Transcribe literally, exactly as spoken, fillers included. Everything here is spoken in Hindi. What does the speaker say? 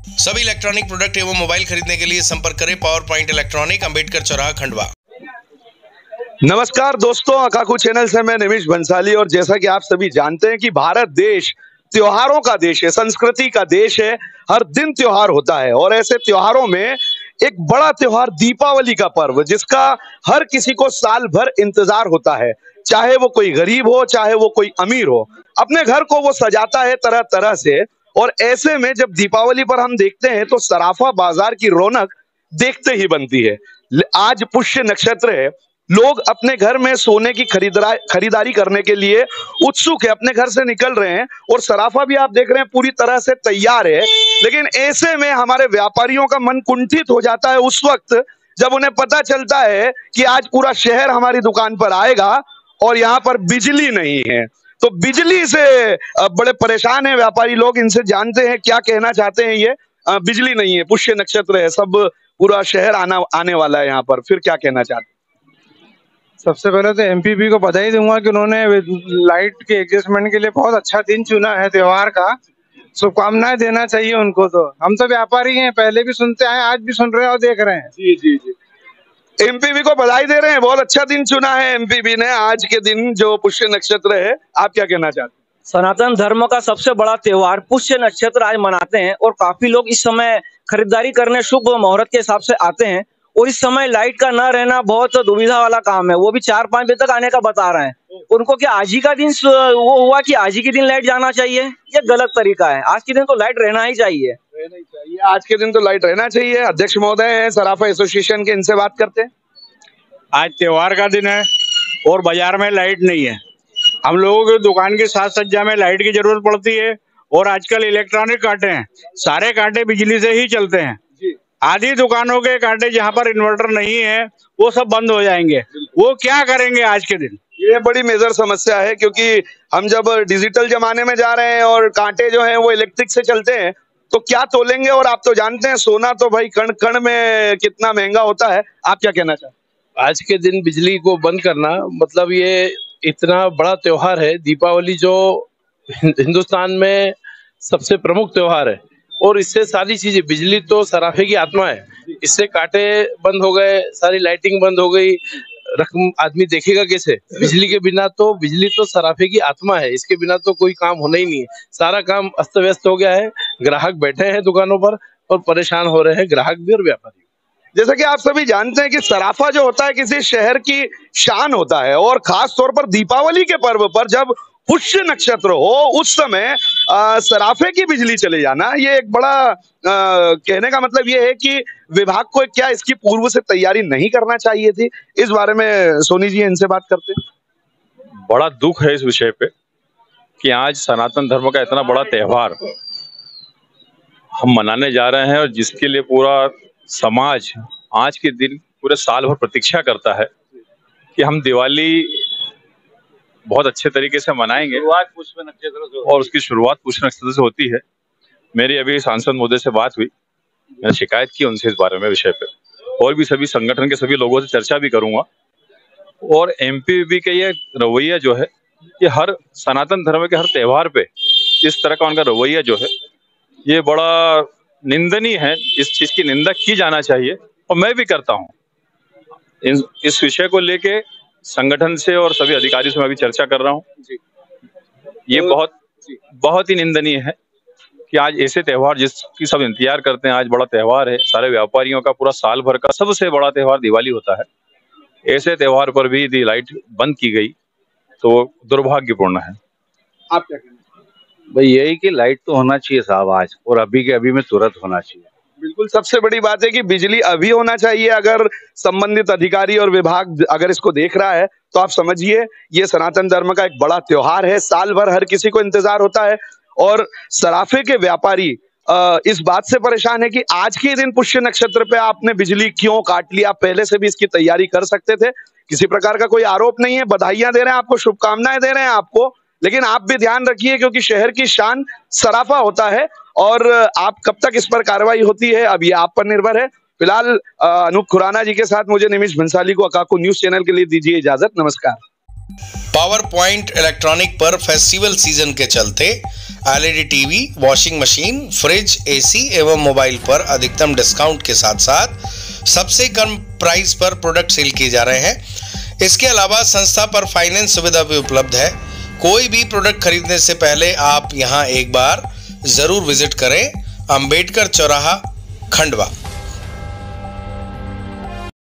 सभी इलेक्ट्रॉनिक प्रोडक्ट एवं मोबाइल खरीदने के लिए संपर्क करें पावर पॉइंट इलेक्ट्रॉनिक, अंबेडकर चौराहा, खंडवा। नमस्कार दोस्तों, अकाकू चैनल से मैं निमिष बंसाली। और जैसा कि आप सभी जानते हैं कि भारत देश त्योहारों का देश है, संस्कृति का देश है। हर दिन त्योहार होता है और ऐसे त्योहारों में एक बड़ा त्योहार दीपावली का पर्व, जिसका हर किसी को साल भर इंतजार होता है। चाहे वो कोई गरीब हो, चाहे वो कोई अमीर हो, अपने घर को वो सजाता है तरह तरह से। और ऐसे में जब दीपावली पर हम देखते हैं तो सराफा बाजार की रौनक देखते ही बनती है। आज पुष्य नक्षत्र है, लोग अपने घर में सोने की खरीदारी खरीदारी करने के लिए उत्सुक है, अपने घर से निकल रहे हैं और सराफा भी आप देख रहे हैं पूरी तरह से तैयार है। लेकिन ऐसे में हमारे व्यापारियों का मन कुंठित हो जाता है उस वक्त जब उन्हें पता चलता है कि आज पूरा शहर हमारी दुकान पर आएगा और यहाँ पर बिजली नहीं है। तो बिजली से बड़े परेशान है व्यापारी लोग। इनसे जानते हैं क्या कहना चाहते हैं ये। बिजली नहीं है, पुष्य नक्षत्र है, सब पूरा शहर आना आने वाला है यहाँ पर, फिर क्या कहना चाहते हैं? सबसे पहले तो एमपीपी को बधाई दूंगा कि उन्होंने लाइट के एडजस्टमेंट के लिए बहुत अच्छा दिन चुना है त्योहार का। शुभकामनाएं देना चाहिए उनको। तो हम तो व्यापारी हैं, पहले भी सुनते आए, आज भी सुन रहे हैं और देख रहे हैं। जी जी जी एमपीबी को बधाई दे रहे हैं, बहुत अच्छा दिन चुना है एमपीबी ने आज के दिन जो पुष्य नक्षत्र है। आप क्या कहना चाहते हैं? सनातन धर्म का सबसे बड़ा त्योहार पुष्य नक्षत्र आज मनाते हैं और काफी लोग इस समय खरीदारी करने शुभ मुहूर्त के हिसाब से आते हैं। और इस समय लाइट का न रहना बहुत दुविधा वाला काम है। वो भी चार पांच बजे तक आने का बता रहे हैं। उनको क्या आज ही का दिन वो हुआ कि आज ही के दिन लाइट जाना चाहिए? ये गलत तरीका है। आज के दिन तो लाइट रहना ही चाहिए। रहना ही चाहिए आज के दिन तो लाइट रहना चाहिए। अध्यक्ष महोदय है सराफा एसोसिएशन के, इनसे बात करते हैं। आज त्योहार का दिन है और बाजार में लाइट नहीं है। हम लोगों की दुकान की साज सज्जा में लाइट की जरूरत पड़ती है। और आजकल इलेक्ट्रॉनिक कांटे हैं, सारे कांटे बिजली से ही चलते हैं। आधी दुकानों के कांटे जहाँ पर इन्वर्टर नहीं है वो सब बंद हो जाएंगे। वो क्या करेंगे आज के दिन? ये बड़ी मेजर समस्या है, क्योंकि हम जब डिजिटल जमाने में जा रहे हैं और कांटे जो हैं वो इलेक्ट्रिक से चलते हैं तो क्या तोलेंगे। और आप तो जानते हैं सोना तो भाई कण कण में कितना महंगा होता है। आप क्या कहना चाहते हैं? आज के दिन बिजली को बंद करना, मतलब ये इतना बड़ा त्योहार है दीपावली, जो हिंदुस्तान में सबसे प्रमुख त्योहार है। और इससे सारी चीजें, बिजली तो सराफे की आत्मा है। इससे कांटे बंद हो गए, सारी लाइटिंग बंद हो गई, रकम आदमी देखेगा कैसे? बिजली के बिना तो, बिजली तो सराफे की आत्मा है, इसके बिना तो कोई काम होना ही नहीं है। सारा काम अस्त व्यस्त हो गया है। ग्राहक बैठे हैं दुकानों पर और परेशान हो रहे हैं, ग्राहक भी और व्यापारी। जैसा कि आप सभी जानते हैं कि सराफा जो होता है किसी शहर की शान होता है। और खास तौर पर दीपावली के पर्व पर जब पुष्य नक्षत्र हो उस समय आ, सराफे की बिजली चले जाना, ये एक बड़ा आ, कहने का मतलब ये है कि विभाग को क्या इसकी पूर्व से तैयारी नहीं करना चाहिए थी? इस बारे में सोनी जी इनसे बात करते हैं। बड़ा दुख है इस विषय पे कि आज सनातन धर्म का इतना बड़ा त्योहार हम मनाने जा रहे हैं और जिसके लिए पूरा समाज आज के दिन पूरे साल भर प्रतीक्षा करता है कि हम दिवाली बहुत अच्छे तरीके से मनाएंगे पुष्य नक्षत्र से, और उसकी शुरुआत पुष्य नक्षत्र से होती है। मेरी अभी सांसद महोदय से बात हुई, मैंने शिकायत की उनसे इस बारे में विषय पे, और भी सभी संगठन के सभी लोगों से चर्चा भी करूंगा। और एमपीबी का ये रवैया जो है, ये हर सनातन धर्म के हर त्योहार पे इस तरह का उनका रवैया जो है ये बड़ा निंदनीय है। इस चीज की निंदा की जाना चाहिए और मैं भी करता हूँ। इस, इस विषय को लेके संगठन से और सभी अधिकारियों से मैं भी चर्चा कर रहा हूँ। ये बहुत बहुत ही निंदनीय है कि आज ऐसे त्योहार जिसकी सब इंतजार करते हैं, आज बड़ा त्योहार है, सारे व्यापारियों का पूरा साल भर का सबसे बड़ा त्योहार दिवाली होता है, ऐसे त्योहार पर भी यदि लाइट बंद की गई तो दुर्भाग्यपूर्ण है। आप क्या कहना? भाई यही कि लाइट तो होना चाहिए साहब आज, और अभी के अभी में तुरंत होना चाहिए। बिल्कुल, सबसे बड़ी बात है कि बिजली अभी होना चाहिए। अगर संबंधित अधिकारी और विभाग अगर इसको देख रहा है तो आप समझिए ये सनातन धर्म का एक बड़ा त्योहार है, साल भर हर किसी को इंतजार होता है। और सराफे के व्यापारी इस बात से परेशान है कि आज के दिन पुष्य नक्षत्र पे आपने बिजली क्यों काट ली? आप पहले से भी इसकी तैयारी कर सकते थे। किसी प्रकार का कोई आरोप नहीं है, बधाइयां दे रहे हैं आपको, शुभकामनाएं दे रहे हैं आपको। लेकिन आप भी ध्यान रखिए क्योंकि शहर की शान सराफा होता है और आप कब तक इस पर कार्रवाई होती है अब ये आप पर निर्भर है। फिलहाल अनूप खुराना जी के साथ मुझे निमिष बंसाली को अकाकू न्यूज चैनल के लिए दीजिए इजाजत। नमस्कार। पावर पॉइंट इलेक्ट्रॉनिक पर फेस्टिवल सीजन के चलते LED TV, washing machine, fridge, AC एवं मोबाइल पर अधिकतम डिस्काउंट के साथ साथ सबसे कम प्राइस पर प्रोडक्ट सेल किए जा रहे हैं। इसके अलावा संस्था पर फाइनेंस सुविधा भी उपलब्ध है। कोई भी प्रोडक्ट खरीदने से पहले आप यहां एक बार जरूर विजिट करें। अंबेडकर चौराहा, खंडवा।